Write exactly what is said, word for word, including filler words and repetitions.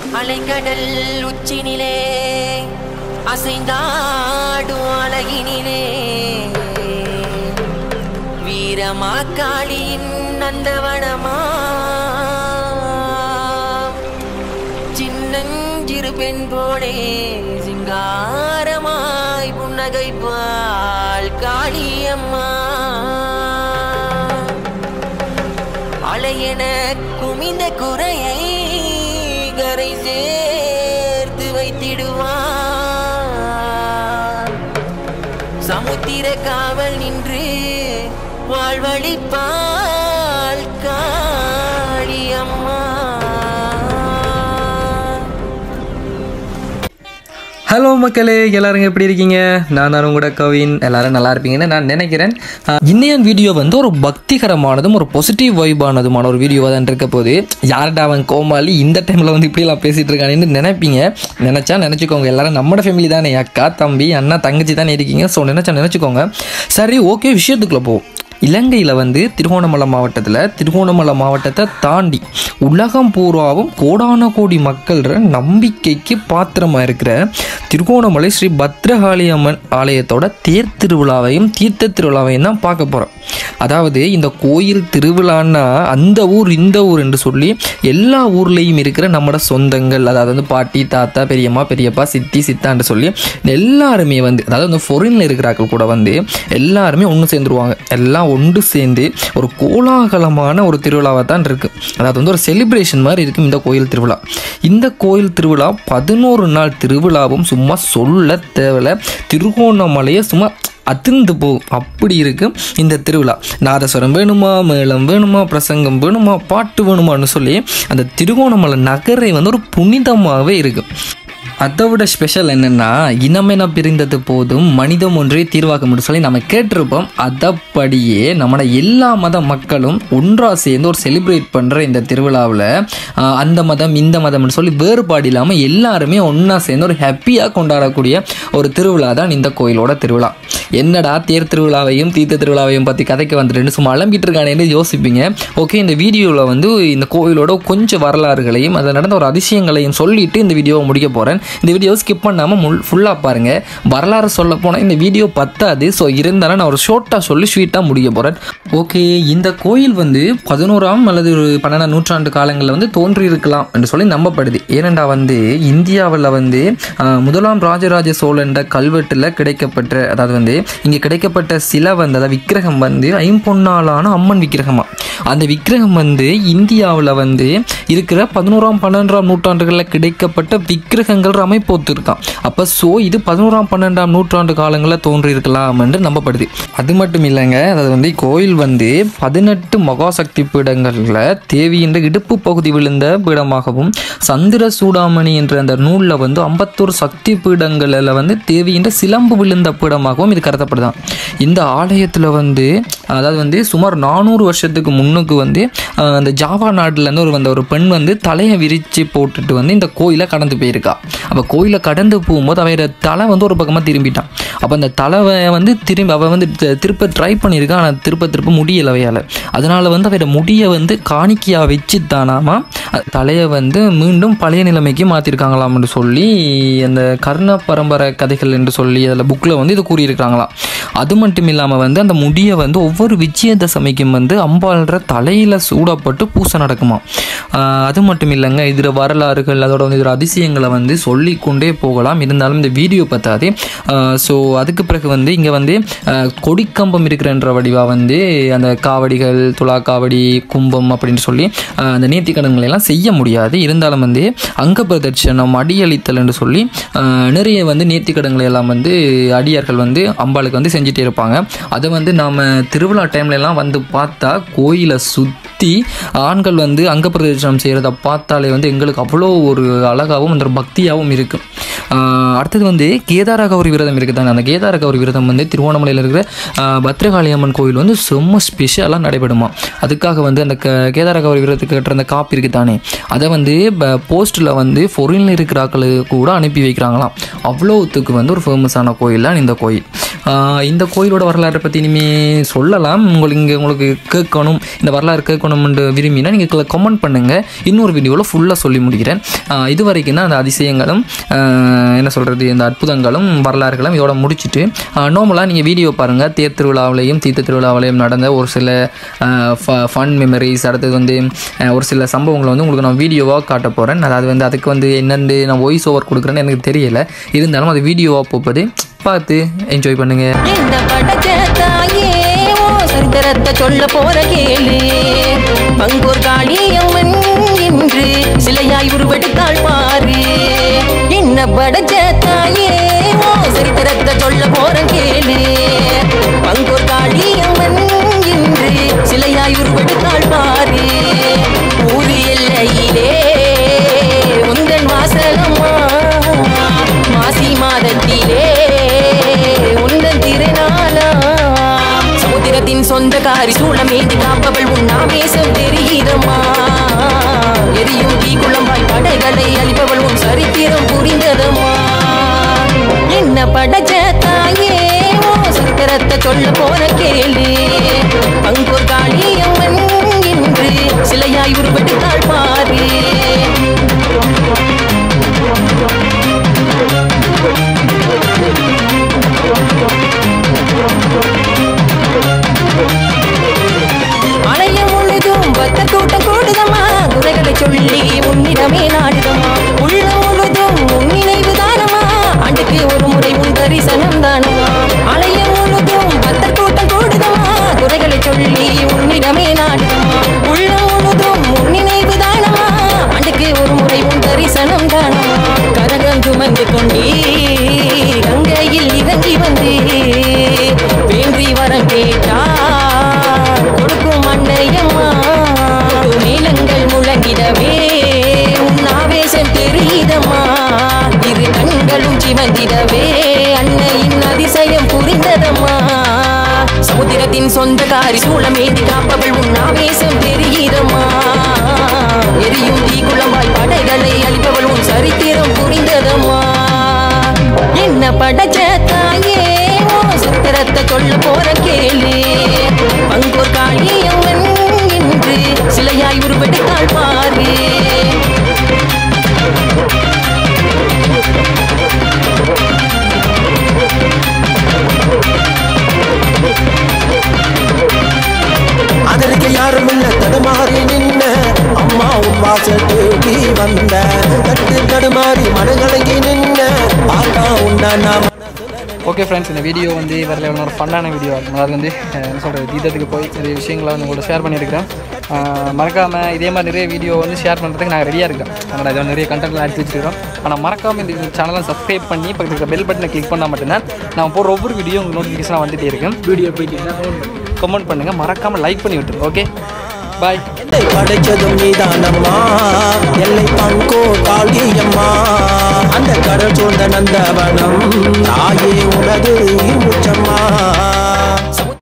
அலைக்கடல் உச்சினிலே அசைந்தாடும் அழகினிலே வீரமாக்காளியின் நந்தவனமா சின்னஞ்சிறு பெண் போலே சிங்காரமாய் புன்னகைப்பாள் காளியம்மா அலையென குமிந்த குறையை கரை சேர்த்து வைத்திடுவார் சமுத்திர காவல் நின்று வாழ்வழிப்பாள் காளியம்மா. ஹலோ மக்களே, எல்லாரும் எப்படி இருக்கீங்க? நான் தான் உங்களோட கவின். எல்லாரும் நல்லா இருப்பீங்கன்னு நான் நினைக்கிறேன். இன்னைய வீடியோ வந்து ஒரு பக்திகரமானதும் ஒரு பாசிட்டிவ் வைபானதுமான ஒரு வீடியோவாக தான் இருக்க போது. யார்டா அவன் கோமாளி இந்த டைமில் வந்து இப்படிலாம் பேசிகிட்டு இருக்கானேன்னு நினைப்பீங்க. நினச்சா நினச்சிக்கோங்க. எல்லாரும் நம்மளோட ஃபேமிலி தானே, அக்கா தம்பி அண்ணா தங்கச்சி தானே இருக்கீங்க. ஸோ நினச்சா நினச்சிக்கோங்க. சரி, ஓகே, விஷயத்துக்குள்ளே போ. இலங்கையில் வந்து திருகோணமலை மாவட்டத்தில் திருகோணமலை மாவட்டத்தை தாண்டி உலகம் பூராவும் கோடான கோடி மக்கள் நம்பிக்கைக்கு பாத்திரமாக இருக்கிற திருகோணமலை ஸ்ரீ பத்ரகாளி அம்மன் ஆலயத்தோட தேர் திருவிழாவையும் தீர்த்த திருவிழாவையும் தான் பார்க்க போகிறோம். அதாவது இந்த கோயில் திருவிழான்னா அந்த ஊர் இந்த ஊர் என்று சொல்லி எல்லா ஊர்லேயும் இருக்கிற நம்மளோட சொந்தங்கள், அதாவது வந்து பாட்டி தாத்தா பெரியம்மா பெரியப்பா சித்தி சித்தான்னு சொல்லி எல்லாருமே வந்து, அதாவது வந்து ஃபாரினில் இருக்கிறார்கள் கூட வந்து எல்லாருமே ஒன்று சேர்ந்துருவாங்க. எல்லாம் ஒன்று சேர்ந்து ஒரு கோலாகலமான ஒரு திருவிழாவை தான் இருக்குது. அதாவது வந்து ஒரு செலிப்ரேஷன் மாதிரி இருக்கும் இந்த கோயில் திருவிழா. இந்த கோயில் திருவிழா பதினோரு நாள் திருவிழாவும் சும்மா சொல்ல தேவையில்ல. திருகோணமலையை சும்மா அதிர்ந்து போகும் அப்படி இருக்கும் இந்த திருவிழா. நாதஸ்வரம் வேணுமா, மேளம் வேணுமா, பிரசங்கம் வேணுமா, பாட்டு வேணுமான்னு சொல்லி அந்த திருகோணமலை நகரை வந்து ஒரு புனிதமாகவே இருக்கும். அதை விட ஸ்பெஷல் என்னென்னா, இனமென பிரிந்தது போதும் மனிதம் ஒன்றே தீர்வாகும் சொல்லி நம்ம கேட்டிருப்போம். அதப்படியே நம்மளோட எல்லா மத மக்களும் ஒன்றாக சேர்ந்து ஒரு செலிப்ரேட் பண்ணுற இந்த திருவிழாவில் அந்த மதம் இந்த மதம்னு சொல்லி வேறுபாடு இல்லாமல் எல்லாருமே ஒன்றா சேர்ந்து ஒரு ஹாப்பியாக கொண்டாடக்கூடிய ஒரு திருவிழா தான் இந்த கோயிலோட திருவிழா. என்னடா தேர் திருவிழாவையும் தீர்த்த திருவிழாவையும் பற்றி கதைக்கு வந்துட்டு சும்மா அலம்பிட்டு இருக்கானேன்னு யோசிப்பீங்க. ஓகே, இந்த வீடியோவில் வந்து இந்த கோயிலோட கொஞ்சம் வரலாறுகளையும் அதில் நடந்த ஒரு அதிசயங்களையும் சொல்லிட்டு இந்த வீடியோவை முடிக்க போகிறேன். இந்த வீடியோ ஸ்கிப் பண்ணாமல் முல் ஃபுல்லாக பாருங்கள். வரலாறு சொல்ல போனால் இந்த வீடியோ பத்தாது. ஸோ இருந்தாலும் நான் ஒரு ஷார்ட்டாக சொல்லி ஸ்வீட்டாக முடிக்க போகிறேன். ஓகே, இந்த கோயில் வந்து பதினோராம் அல்லது ஒரு பன்னெண்டாம் நூற்றாண்டு காலங்களில் வந்து தோன்றியிருக்கலாம் என்று சொல்லி நம்பப்படுது. ஏனெண்டா வந்து இந்தியாவில் வந்து முதலாம் ராஜராஜ சோழன் கல்வெட்டில் கிடைக்கப்பட்ட, அதாவது வந்து இங்கே கிடைக்கப்பட்ட சிலை வந்து, அதாவது விக்கிரகம் வந்து ஐம்பொன்னாலான அம்மன் விக்கிரகமாக. அந்த விக்கிரகம் வந்து இந்தியாவில் வந்து இருக்கிற பதினோராம் பன்னெண்டாம் நூற்றாண்டுகளில் கிடைக்கப்பட்ட விக்கிரகங்கள் அமைப்போத்து இருக்கான். அப்போ ஸோ இது பதினோராம் பன்னெண்டாம் நூற்றாண்டு காலங்களில் தோன்றியிருக்கலாம் என்று நம்பப்படுது. அது மட்டும் இல்லைங்க, அதாவது வந்து கோயில் வந்து பதினெட்டு மகாசக்தி பீடங்களில் தேவியின் இடுப்பு பகுதி விழுந்த பீடமாகவும், சந்திர சூடாமணி என்ற அந்த நூலில் வந்து ஐம்பத்தோரு சக்தி பீடங்களில் வந்து தேவியின் சிலம்பு விழுந்த பீடமாகவும் இது கருதப்படுதான். இந்த ஆலயத்தில் வந்து அதாவது வந்து சுமார் நானூறு வருஷத்துக்கு முன்னுக்கு வந்து அந்த ஜாவா நாட்டிலேருந்து ஒரு வந்த ஒரு பெண் வந்து தலையை விரித்து போட்டுட்டு வந்து இந்த கோயிலை கடந்து போயிருக்கா. அப்போ கோயிலை கடந்து போகும்போது அவையோட தலை வந்து ஒரு பக்கமாக திரும்பிட்டான். அப்போ அந்த தலைவை வந்து திரும்பி அவள் வந்து திருப்ப ட்ரை பண்ணியிருக்கான். ஆனால் திருப்ப திருப்ப முடியலை அவையால். அதனால் வந்து அவையோட முடியை வந்து காணிக்கையாக வச்சு தானாமா தலையை வந்து மீண்டும் பழைய நிலைமைக்கு மாற்றிருக்காங்களாம்னு சொல்லி அந்த கர்ண பரம்பரை கதைகள் என்று சொல்லி அதில் புக்கில் வந்து இது கூறியிருக்காங்களாம். அது மட்டும் இல்லாமல் வந்து அந்த முடியை வந்து ஒவ்வொரு விஜயதசமிக்கும் வந்து அம்பாள்ற தலையில் சூடப்பட்டு பூசை நடக்குமா. அது மட்டும் இல்லைங்க, இதில் வரலாறுகள் அதோட வந்து இதில் அதிசயங்களை வந்து சொல்லிக்கொண்டே போகலாம். இருந்தாலும் இந்த வீடியோ பார்த்தாதே. ஸோ அதுக்கு பிறகு வந்து இங்கே வந்து கொடிக்கம்பம் இருக்கிறன்ற வடிவாக வந்து அந்த காவடிகள், துலா காவடி, கும்பம் அப்படின்னு சொல்லி அந்த நேர்த்திக்கடன்களெல்லாம் செய்ய முடியாது. இருந்தாலும் வந்து அங்க பிரதட்சணம், அடியளித்தல் என்று சொல்லி நிறைய வந்து நேர்த்திக்கடன்களை எல்லாம் வந்து அடியார்கள் வந்து அம்பாளுக்கு வந்து செஞ்சுட்டே இருப்பாங்க. அதை வந்து நாம் திருவிழா டைம்லலாம் வந்து பார்த்தா கோயிலை சுற்றி ஆண்கள் வந்து அங்க பிரதட்சணம் செய்கிறத பார்த்தாலே வந்து எங்களுக்கு அவ்வளோ ஒரு அழகாகவும் அந்த பக்தியாகவும் இருக்கும். அடுத்தது வந்து கேதார கௌரி விரதம் இருக்குது தானே, அந்த கேதார கௌரி விரதம் வந்து திருவோணமலையில் இருக்கிற பத்ரகாளி அம்மன் கோயில் வந்து செம்ம ஸ்பெஷலாக நடைபெறுமா. அதுக்காக வந்து அந்த க கேதார கௌரி விரதத்துக்கு கட்டுற அந்த காப்பி இருக்குது தானே, அதை வந்து போஸ்ட்டில் வந்து ஃபொரினில் இருக்கிற ஆக்களுக்கு கூட அனுப்பி வைக்கிறாங்களாம். அவ்வளோத்துக்கு வந்து ஒரு ஃபேமஸான கோயில் தான் இந்த கோயில். இந்த கோயிலோட வரலாறை பற்றி இனிமேல் சொல்லலாம். உங்களுக்கு இங்கே உங்களுக்கு கேட்கணும், இந்த வரலாறு கேட்கணும்னு விரும்பினா நீங்கள் கமெண்ட் பண்ணுங்கள், இன்னொரு வீடியோவில் ஃபுல்லாக சொல்லி முடிக்கிறேன். இது வரைக்கும் தான் அந்த அதிசயங்களும் என்ன சொல்கிறது இந்த அற்புதங்களும் வரலாறுகளும் இதோட முடிச்சுட்டு நார்மலாக நீங்கள் வீடியோ பாருங்கள். தேர் திருவிழாவிலையும் தீர்த்த திருவிழாவிலையும் நடந்த ஒரு சில ஃபன் மெமரிஸ், அடுத்தது வந்து ஒரு சில சம்பவங்களை வந்து உங்களுக்கு நான் வீடியோவாக காட்ட போகிறேன். அதாவது வந்து அதுக்கு வந்து என்னென்னு நான் வாய்ஸ் ஓவர் கொடுக்குறேன்னு எனக்கு தெரியலை, இருந்தாலும் அது வீடியோவாக போகுது, பார்த்து என்ஜாய் பண்ணுங்க. சொல்ல போற கேளு பங்கூர் காளியம்மன் என்று சிலையாய் உருவெடுத்தாள் பாரு. என்ன படைச்ச தாயே ஓ சரித்திரத்தை சொல்ல போற கேளு பங்கூர் காளியம்மன் என்று சிலையாய் உருவெடுத்தாள் பாரு. ஊரு எல்லையிலே உந்தன் வாசலம்மா மாசி மாதத்திலே உந்தன் திருநாளா. சமுத்திரத்தின் சொந்தக்காரி சூளமேந்தி காப்பவள் உன்னாமேசம் தெரியுதம்மா. எரியும் தீ குளம்பாய் படைகளை அழிப்பவள் உன் சரித்திரம் புரிந்ததம்மா. என்ன படைச்ச தாயே ஓ சரித்திரத்தை சொல்ல போன கேளு பங்கூர் காளியம்மன் என்று சிலையாய் உருவெடுத்தாள் பாரு. அலையம் முழுதும் பக்த கூட்டம் கூடுதம்மா, குறைகளை சொல்லி உன்னிடமே நாடுதம்மா. உள்ள முழுதும் உன் நினைவு தானம்மா, ஆண்டுக்கு ஒரு முறை உன் தரிசனம் தானம்மா. அலையம் முழுதும் பக்த கூட்டம் கூடுதம்மா, குறைகளை சொல்லி உன்னிடமே நாடுதம்மா. உள்ள முழுதும் உன் நினைவு தானம்மா, ஆண்டுக்கு ஒரு முறை உன் தரிசனம் தானம்மா. கரகம் சுமந்து கொண்டே கங்கையில் இறங்கி வந்து வேண்டி வரம் கேட்டா கொடுக்கும் அன்னையம்மா. மேளங்கள் முழங்கிடவே உன் ஆவேசம் தெரியுதம்மா. இரு கண்களும் சிவந்திடவே அன்னையின் அதிசயம் புரிந்ததம்மா. சமுத்திரத்தின் சொந்தக்காரி சூளமேந்தி காப்பவள் உன் ஆவேசம் தெரியுதம்மா. எரியும் தீ குளம்பாய் படைகளை அழிப்பவள் உன் சரித்திரம் புரிந்ததம்மா. என்ன படைச்ச தாயே ஓ சரித்திரத்தை சொல்ல போற கேளு பங்கூர் காளியம்மன் என்று சிலையாய் உருவெடுத்தாள் பாரு. அதற்கு யாரும் இல்ல தடுமாறி நின்ன அம்மா உன் வாசத்துக்கு வந்த தட்டு தடுமாறி மனங்கலங்கி நின்ன ஆட்டா உண்டா நாம். ஓகே ஃப்ரெண்ட்ஸ், இந்த வீடியோ வந்து வேறு லெவலில் ஒரு ஃபன்னான வீடியோ இருக்கும். அது வந்து என்ன சொல்கிறது தீர்த்தத்துக்கு போய் நிறைய விஷயங்களை வந்து உங்களோட ஷேர் பண்ணியிருக்கிறேன். மறக்காமல் இதே மாதிரி நிறைய வீடியோ வந்து ஷேர் பண்ணுறதுக்கு நாங்கள் ரெடியாக இருக்கோம். அதனால் இதை நிறைய கண்டென்ட்லாம் எடுத்து வச்சுருக்கோம். ஆனால் மறக்காமல் இந்த சேனலை சப்ஸ்கிரைப் பண்ணி பக்கத்தில் இருக்கிற பெல் பட்டனை கிளிக் பண்ணால் மட்டும்தான் நான் போகிற ஒவ்வொரு வீடியோ உங்களுக்கு நோட்டிஃபிகேஷனாக வந்துகிட்டே இருக்கும். வீடியோ போயிட்டீங்கன்னா கமெண்ட் பண்ணுங்கள், மறக்காமல் லைக் பண்ணி விட்டுரு. Okay bye. படைச்சதும் நீதானம்மா எல்லை பங்கோ காளியம்மா. அந்த கடல் சூழ்ந்த நந்தவனம் தாயே உனது